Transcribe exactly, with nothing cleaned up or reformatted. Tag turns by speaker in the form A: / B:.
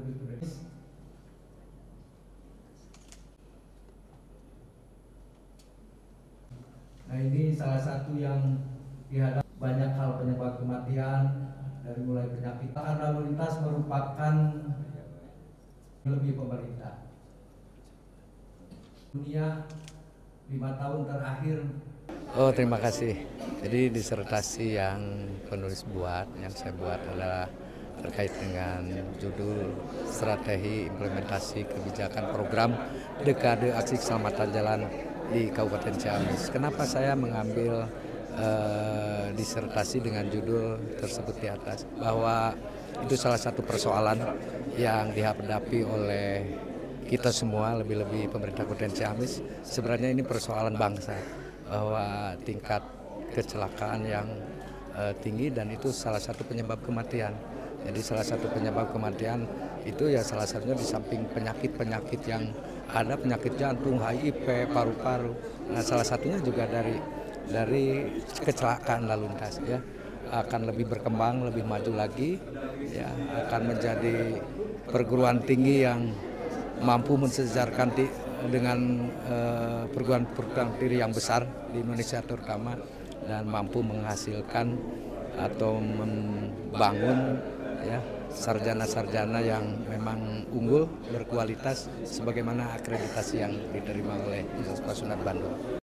A: lebih berani. Nah, ini salah satu yang dihadap banyak hal penyebab kematian, dari mulai penyakit lalu lintas merupakan lebih pemerintah dunia lima tahun terakhir.
B: Oh, terima kasih. Jadi disertasi yang penulis buat, yang saya buat adalah terkait dengan judul Strategi Implementasi Kebijakan Program Dekade Aksi Keselamatan Jalan di Kabupaten Ciamis. Kenapa saya mengambil uh, disertasi dengan judul tersebut di atas? Bahwa itu salah satu persoalan yang dihadapi oleh kita semua, lebih-lebih pemerintah Kabupaten Ciamis. Sebenarnya ini persoalan bangsa, bahwa tingkat kecelakaan yang uh, tinggi dan itu salah satu penyebab kematian. Jadi salah satu penyebab kematian itu ya salah satunya di samping penyakit-penyakit yang ada, penyakit jantung, H I V, paru-paru. Nah, salah satunya juga dari dari kecelakaan lalu lintas ya, akan lebih berkembang, lebih maju lagi ya, akan menjadi perguruan tinggi yang mampu mensejarkan dengan uh, perguruan-perguruan tinggi yang besar di Indonesia terutama, dan mampu menghasilkan atau membangun ya sarjana-sarjana yang memang unggul, berkualitas sebagaimana akreditasi yang diterima oleh Universitas Pasundan Bandung.